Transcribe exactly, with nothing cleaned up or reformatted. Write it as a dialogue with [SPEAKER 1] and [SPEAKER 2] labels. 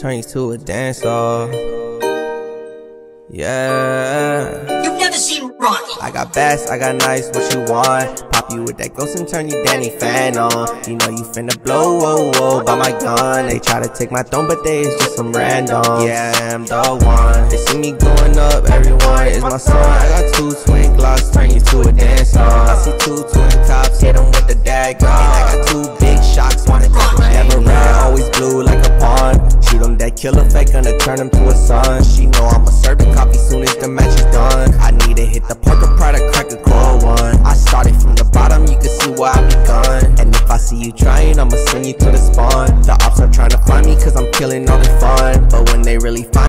[SPEAKER 1] turn you to a dancer. Yeah.
[SPEAKER 2] You've never seen Rocky.
[SPEAKER 1] I got bass, I got nice, what you want? Pop you with that ghost and turn you Danny Fan on. You know you finna blow, whoa, whoa, by my gun. They try to take my throne, but they is just some random. Yeah, I am the one. They see me going up, everyone is my son. I got two twin glocks, turn you to a dancer. I see two twin cops, hit them with the dagger. I got two big shocks, wanna never red, always blue like a pawn. Shoot them that killer fake, gonna turn him to a son. She know I'ma serve the coffee soon as the match is done. I need to hit the Parker product, crack a cold one. I started from the bottom, you can see where I begun. And if I see you trying, I'ma send you to the spawn. The ops are trying to find me cause I'm killing all the fun, but when they really find